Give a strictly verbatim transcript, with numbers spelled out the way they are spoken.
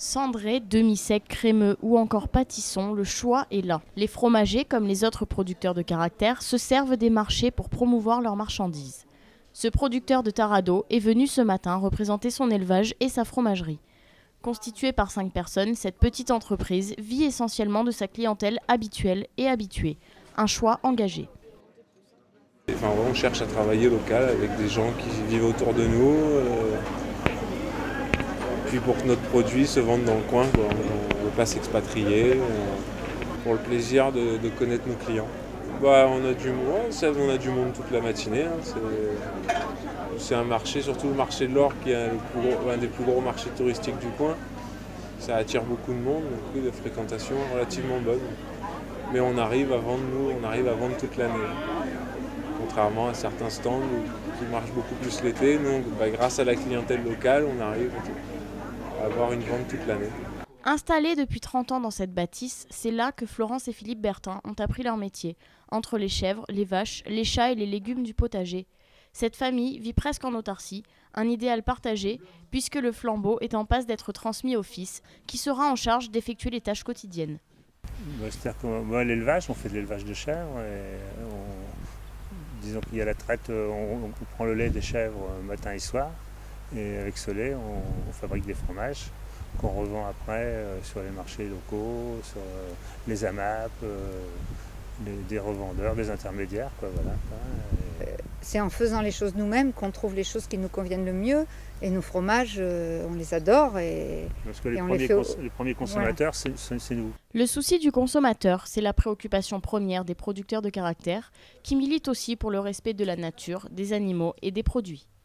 Cendré, demi-sec, crémeux ou encore pâtisson, le choix est là. Les fromagers, comme les autres producteurs de caractère, se servent des marchés pour promouvoir leurs marchandises. Ce producteur de Taradot est venu ce matin représenter son élevage et sa fromagerie. Constituée par cinq personnes, cette petite entreprise vit essentiellement de sa clientèle habituelle et habituée. Un choix engagé. Enfin, on cherche à travailler local avec des gens qui vivent autour de nous. Euh... Puis pour que notre produit se vende dans le coin, quoi. On ne veut pas s'expatrier, on... pour le plaisir de, de connaître nos clients. Bah, on, a du... ouais, on a du monde toute la matinée. Hein. C'est un marché, surtout le marché de l'Or, qui est le plus gros, un des plus gros marchés touristiques du coin. Ça attire beaucoup de monde, donc oui, de fréquentation relativement bonne. Mais on arrive à vendre, nous, on arrive à vendre toute l'année. Contrairement à certains stands qui marchent beaucoup plus l'été, nous, bah, grâce à la clientèle locale, on arrive à avoir une vente toute l'année. Installés depuis trente ans dans cette bâtisse, c'est là que Florence et Philippe Bertin ont appris leur métier, entre les chèvres, les vaches, les chats et les légumes du potager. Cette famille vit presque en autarcie, un idéal partagé, puisque le flambeau est en passe d'être transmis au fils, qui sera en charge d'effectuer les tâches quotidiennes. Bah, c'est-à-dire que moi, l'élevage, on fait de l'élevage de chèvres. Et on, disons qu'il y a la traite, on, on prend le lait des chèvres matin et soir, et avec ce lait, on, on fabrique des fromages qu'on revend après euh, sur les marchés locaux, sur euh, les A M A P, euh, les, des revendeurs, des intermédiaires, quoi, voilà. Et... C'est en faisant les choses nous-mêmes qu'on trouve les choses qui nous conviennent le mieux. Et nos fromages, euh, on les adore. Et, Parce que les, et on premiers, les, fait au... cons les premiers consommateurs, voilà. c'est nous. Le souci du consommateur, c'est la préoccupation première des producteurs de caractère, qui militent aussi pour le respect de la nature, des animaux et des produits.